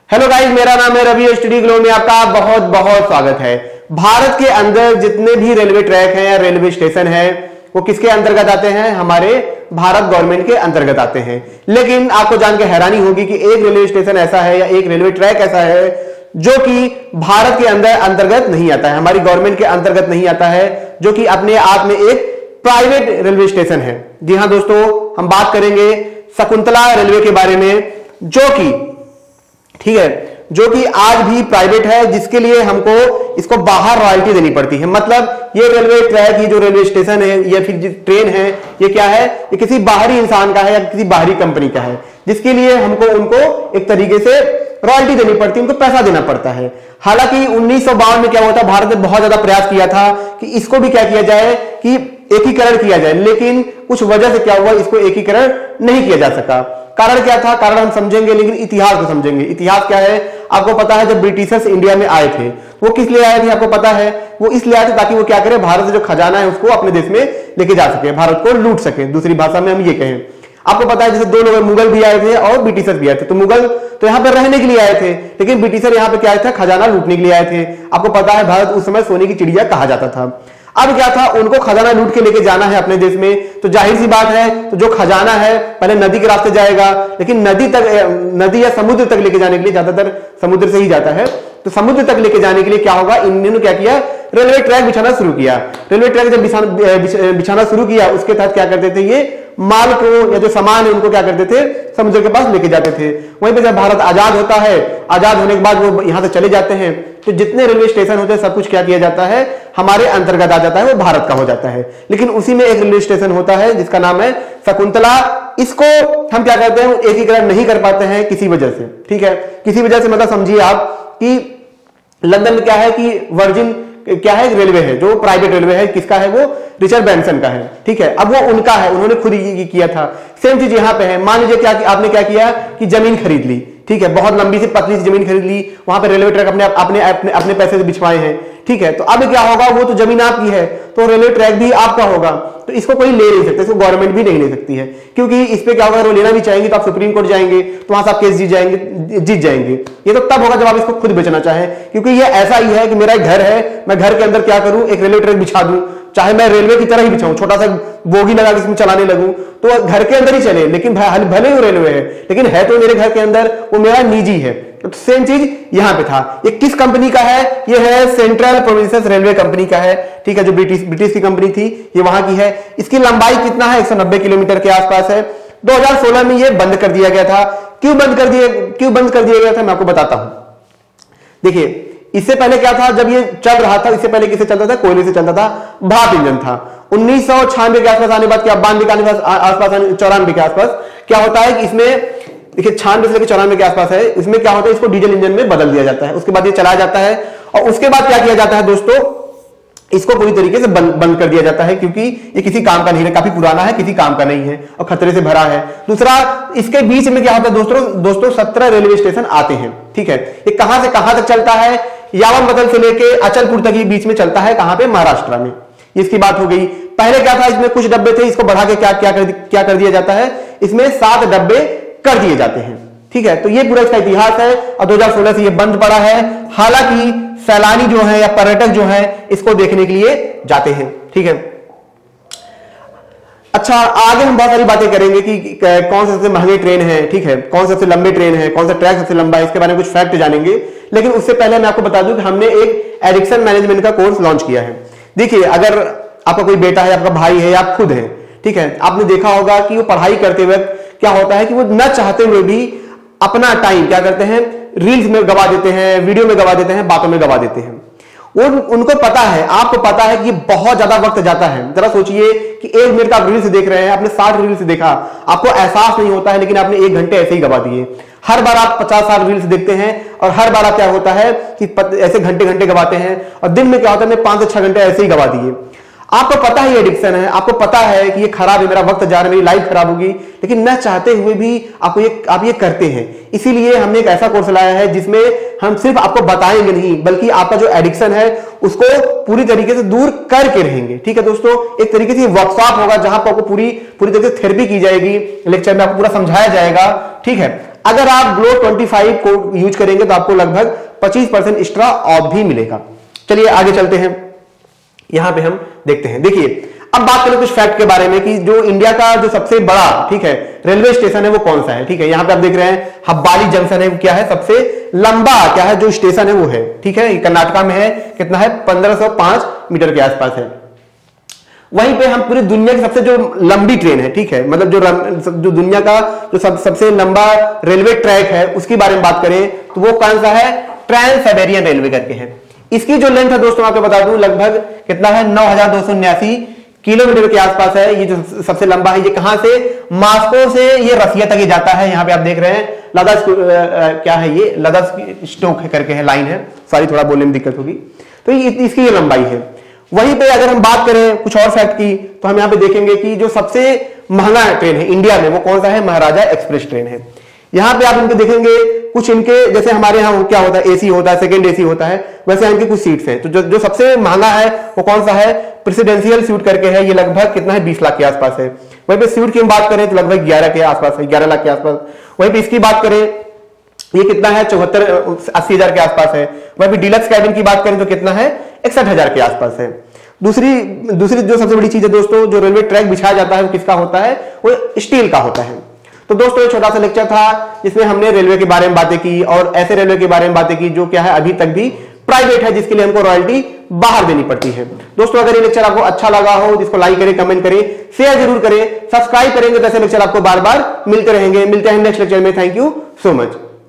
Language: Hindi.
हेलो गाइस, मेरा नाम है रवि। स्टडी ग्लो में आपका बहुत बहुत स्वागत है। भारत के अंदर जितने भी रेलवे ट्रैक हैं या रेलवे स्टेशन हैं वो किसके अंतर्गत आते हैं? हमारे भारत गवर्नमेंट के अंतर्गत आते हैं। लेकिन आपको जान के हैरानी होगी कि एक रेलवे स्टेशन ऐसा है या एक रेलवे ट्रैक ऐसा है जो कि भारत के अंदर अंतर्गत नहीं आता है, हमारी गवर्नमेंट के अंतर्गत नहीं आता है, जो कि अपने आप में एक प्राइवेट रेलवे स्टेशन है। जी हां दोस्तों, हम बात करेंगे शकुंतला रेलवे के बारे में, जो कि ठीक है, जो कि आज भी प्राइवेट है, जिसके लिए हमको इसको बाहर रॉयल्टी देनी पड़ती है। मतलब ये रेलवे ट्रैक, ये जो रेलवे स्टेशन है या फिर ट्रेन है, ये क्या है? ये किसी बाहरी इंसान का है या किसी बाहरी कंपनी का है, जिसके लिए हमको उनको एक तरीके से रॉयल्टी देनी पड़ती है, उनको पैसा देना पड़ता है। हालांकि 1952 में क्या हुआ था, भारत ने बहुत ज्यादा प्रयास किया था कि इसको भी क्या किया जाए कि एकीकरण किया जाए, लेकिन कुछ वजह से क्या हुआ, इसको एकीकरण नहीं किया जा सका। कारण क्या था? कारण हम समझेंगे, लेकिन इतिहास को समझेंगे। इतिहास क्या है आपको पता है? जब ब्रिटिशर्स इंडिया में आए थे, वो किस लिए आए थे आपको पता है? वो इसलिए आए थे ताकि वो क्या करें, भारत से जो खजाना है उसको अपने देश में लेके जा सके, भारत को लूट सके। दूसरी भाषा में हम ये कहें, आपको पता है जैसे दो लोग, मुगल भी आए थे और ब्रिटिशर भी आए थे। तो मुगल तो यहाँ पर रहने के लिए आए थे, लेकिन ब्रिटिशर यहाँ पे क्या आए थे? खजाना लूटने के लिए आए थे। आपको पता है भारत उस समय सोने की चिड़िया कहा जाता था। अब क्या था, उनको खजाना लूट के लेके जाना है अपने देश में, तो जाहिर सी बात है, तो जो खजाना है पहले नदी के रास्ते जाएगा, लेकिन नदी या समुद्र तक लेके जाने के लिए, ज्यादातर समुद्र से ही जाता है, तो समुद्र तक लेके जाने के लिए क्या होगा, इन्होंने क्या किया, रेलवे ट्रैक बिछाना शुरू किया। रेलवे ट्रैक जब बिछाना शुरू किया, उसके तहत क्या करते थे, ये माल को या जो सामान है उनको क्या करते थे, समुद्र के पास लेके जाते थे। वहीं पे जब भारत आजाद होता है, आजाद होने के बाद वो यहां से चले जाते हैं, तो जितने रेलवे स्टेशन होते हैं सब कुछ क्या किया जाता है, हमारे अंतर्गत आ जाता है, वो भारत का हो जाता है। लेकिन उसी में एक रेलवे स्टेशन होता है जिसका नाम है शकुंतला। इसको हम क्या कहते हैं, एकीकरण नहीं कर पाते हैं किसी वजह से। ठीक है, किसी वजह से मतलब समझिए आप कि लंदन में क्या है कि वर्जिन क्या है, रेलवे है, जो प्राइवेट रेलवे है, किसका है वो? रिचर्ड ब्रैंसन का है। ठीक है, अब वो उनका है, उन्होंने खुद ही किया था। सेम चीज यहां पे है। मान लीजिए क्या कि आपने क्या किया कि जमीन खरीद ली, ठीक है, बहुत लंबी सी पतली सी जमीन खरीद ली, वहां पे रेलवे ट्रैक अपने पैसे से बिछवाए हैं। ठीक है, तो अब क्या होगा, वो तो जमीन आपकी है, तो रेलवे ट्रैक भी आपका होगा, तो इसको कोई ले नहीं सकता, इसको गवर्नमेंट भी नहीं ले सकती है, क्योंकि इस पे क्या होगा, वो लेना भी चाहेंगे तो आप सुप्रीम कोर्ट जाएंगे, तो वहां से आप केस जीत जाएंगे। ये तो तब होगा जब आप इसको खुद बेचना चाहें, क्योंकि ये ऐसा ही है कि मेरा एक घर है, मैं घर के अंदर क्या करूं, एक रेलवे ट्रैक बिछा दूं, चाहे मैं रेलवे की तरह ही बिछाऊं, छोटा सा बोगी लगा के इसमें चलाने लगूं, तो घर के अंदर ही चले, लेकिन भले ही रेलवे है, लेकिन है तो मेरे घर के अंदर, वो मेरा निजी है। तो सेम चीज यहां पे था। ये किस कंपनी का है? ये है सेंट्रल प्रोविंसेस रेलवे कंपनी का है। ठीक है, जो ब्रिटिश की कंपनी थी, ये वहां की है। इसकी लंबाई कितना है? 190 किलोमीटर के आसपास है। 2016 में ये बंद कर दिया गया था। क्यों बंद कर दिया गया था, मैं आपको बताता हूं। देखिए, इससे पहले क्या था, जब ये चल रहा था, इससे पहले किससे चलता था? कोयले से चलता था, भाप इंजन था। 1996 के आसपास आने बाद क्या, 92 के आसपास, 94 के आसपास क्या होता है कि इसमें देखिए 96 से लेकर 94 के आसपास है, इसमें क्या होता है, इसको डीजल इंजन में बदल दिया जाता है। उसके बाद ये चलाया जाता है, और उसके बाद क्या किया जाता है दोस्तों, इसको पूरी तरीके से बंद कर दिया जाता है, क्योंकि ये किसी काम का नहीं है, काफी पुराना है, किसी काम का नहीं है और खतरे से भरा है। दूसरा, इसके बीच में क्या होता है दोस्तों 17 रेलवे स्टेशन आते हैं। ठीक है, ये कहां से कहां तक चलता है? यावनबतल से लेके अचलपुर तक ये बीच में चलता है। कहां पे? महाराष्ट्र में। इसकी बात हो गई। पहले क्या था, इसमें कुछ डब्बे थे, इसको बढ़ा के क्या कर दिया जाता है, इसमें 7 डब्बे कर दिए जाते हैं। ठीक है, तो ये पूरा इसका इतिहास है, और 2016 से ये बंद पड़ा है। हालांकि सैलानी जो है या पर्यटक जो है इसको देखने के लिए जाते हैं। ठीक है, अच्छा, आगे हम बहुत सारी बातें करेंगे कि कौन से सबसे महंगे ट्रेन है, ठीक है, कौन से सबसे लंबे ट्रेन है, कौन सा ट्रैक सबसे लंबा है, इसके बारे में कुछ फैक्ट जानेंगे। लेकिन उससे पहले मैं आपको बता दूं कि हमने एक एडिक्शन मैनेजमेंट का कोर्स लॉन्च किया है। देखिए, अगर आपका कोई बेटा है, आपका भाई है, या आप खुद हैं, ठीक है, आपने देखा होगा कि वो पढ़ाई करते वक्त क्या होता है कि वो न चाहते हुए भी अपना टाइम क्या करते हैं, रील्स में गवा देते हैं, वीडियो में गवा देते हैं, बातों में गवा देते हैं। उनको पता है, आपको पता है कि बहुत ज्यादा वक्त जाता है। जरा सोचिए कि 1 मिनट आप रील्स देख रहे हैं, आपने 60 रील्स देखा, आपको एहसास नहीं होता है, लेकिन आपने 1 घंटे ऐसे ही गवा दिए। हर बार आप 50-60 रील्स देखते हैं, और हर बार आप क्या होता है कि ऐसे घंटे गवाते हैं, और दिन में क्या होता है, 5 से 6 घंटे ऐसे ही गवा दिए। आपको पता है ये एडिक्शन है, आपको पता है कि ये खराब है, मेरा वक्त जा रहा है, मेरी लाइफ खराब होगी, लेकिन न चाहते हुए भी आप ये करते हैं। इसीलिए हमने एक ऐसा कोर्स लाया है जिसमें हम सिर्फ आपको बताएंगे नहीं, बल्कि आपका जो एडिक्शन है उसको पूरी तरीके से दूर करके रहेंगे। ठीक है दोस्तों, एक तरीके से वर्कशॉप होगा जहां पर आपको पूरी तरीके से थेरेपी की जाएगी, लेक्चर में आपको पूरा समझाया जाएगा। ठीक है, अगर आप ग्लो 25 को यूज करेंगे तो आपको लगभग 25% एक्स्ट्रा ऑफ भी मिलेगा। चलिए आगे चलते हैं, यहां पे हम देखते हैं। देखिए अब बात करें कुछ फैक्ट के बारे में कि जो इंडिया का जो सबसे बड़ा, ठीक है, रेलवे स्टेशन है वो कौन सा है। ठीक है, यहां पे आप देख रहे हैं हब्बाली जंक्शन है, वो क्या है, सबसे लंबा क्या है जो स्टेशन है वो है। ठीक है, कर्नाटका में है, कितना है, 1505 मीटर के आसपास है। वहीं पे हम पूरी दुनिया की सबसे जो लंबी ट्रेन है, ठीक है, मतलब जो दुनिया का जो सबसे लंबा रेलवे ट्रैक है उसके बारे में बात करें तो वो कौन सा है, ट्रांस साइबेरियन रेलवे करके है। इसकी जो लेंथ है दोस्तों आपको बता दूं लगभग कितना है, 9279 किलोमीटर के आसपास है। ये जो सबसे लंबा है, ये कहां से, मॉस्को से ये रसिया तक ही जाता है। यहां पे आप देख रहे हैं लद्दाख, क्या है ये, लद्दाख स्टोक करके है, लाइन है, सॉरी थोड़ा बोलने में दिक्कत होगी। तो इसकी ये लंबाई है। वहीं पे अगर हम बात करें कुछ और फैक्ट की तो हम यहां पे देखेंगे कि जो सबसे महंगा ट्रेन है इंडिया में वो कौन सा है, महाराजा एक्सप्रेस ट्रेन है। यहां पे आप इनके देखेंगे कुछ इनके, जैसे हमारे यहाँ क्या होता है, एसी होता है, सेकंड एसी होता है, वैसे इनकी कुछ सीट्स हैं। तो जो सबसे महंगा है वो कौन सा है, प्रेसिडेंशियल सूट करके है, ये लगभग कितना है, 20 लाख के आसपास है। वहीं पे सूट की हम बात करें तो लगभग 11 के आसपास है, 11 लाख के आसपास। वहीं पे इसकी बात करें ये कितना है, 74-80 हजार के आसपास है। वहीं पे डीलक्स कैबिन की बात करें तो कितना है, 61 हजार के आसपास है। दूसरी जो सबसे बड़ी चीज है दोस्तों, जो रेलवे ट्रैक बिछाया जाता है वो किसका होता है, वो स्टील का होता है। तो दोस्तों ये छोटा सा लेक्चर था जिसमें हमने रेलवे के बारे में बातें की और ऐसे रेलवे के बारे में बातें की जो क्या है अभी तक भी प्राइवेट है, जिसके लिए हमको रॉयल्टी बाहर देनी पड़ती है। दोस्तों अगर ये लेक्चर आपको अच्छा लगा हो जिसको लाइक करें, कमेंट करें, शेयर जरूर करें, सब्सक्राइब करेंगे तो ऐसे लेक्चर आपको बार बार मिलते रहेंगे। मिलते हैं नेक्स्ट लेक्चर में। Thank you so much.